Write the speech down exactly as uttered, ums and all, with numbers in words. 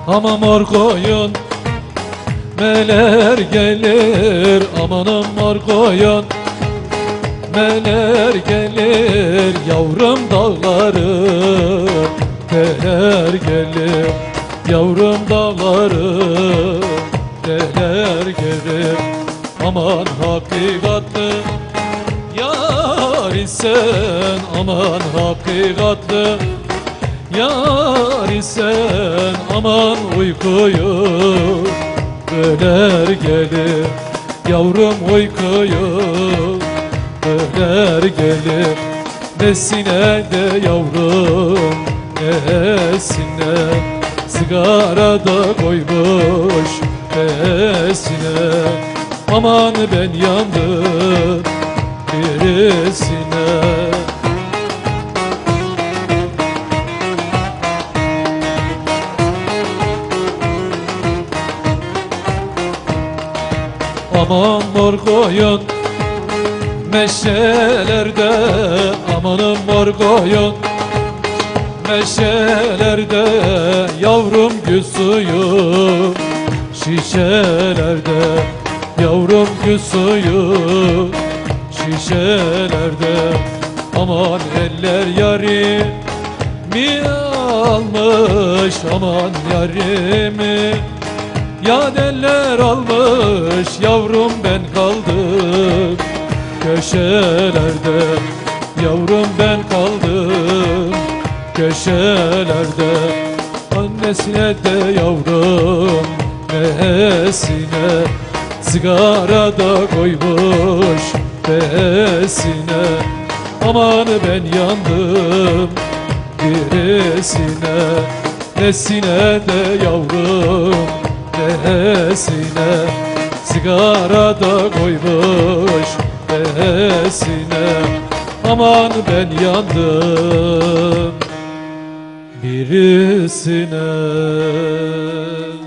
Aman mor koyun meler gelir, amanım mor koyun meler gelir, yavrum dağları deler gelir, yavrum dağları deler gelir. Aman hakikatlı yar isen, aman hakikatlı yar isen, aman uykuyu böler gelir, yavrum uykuyu böler gelir. Nesine de yavrum nesine, sigarada koymuş nesine. Aman ben yandım birisine. Aman mor koyun meşelerde, amanım mor koyun meşelerde, yavrum gül suyu şişelerde, yavrum gül suyu şişelerde. Aman eller yarimi almış, aman yarimi yad eller almış, yavrum ben kaldım köşelerde, yavrum ben kaldım köşelerde. Annesine de yavrum nesine, sigarada koymuş besine. Aman ben yandım birisine, nesine de yavrum nesine, sigarada koymuş besine. Aman ben yandım birisine.